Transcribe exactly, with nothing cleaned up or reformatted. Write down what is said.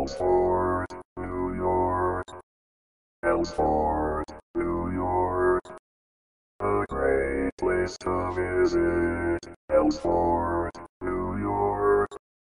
Elmsford, New York. Elmsford, New York. A great place to visit. Elmsford.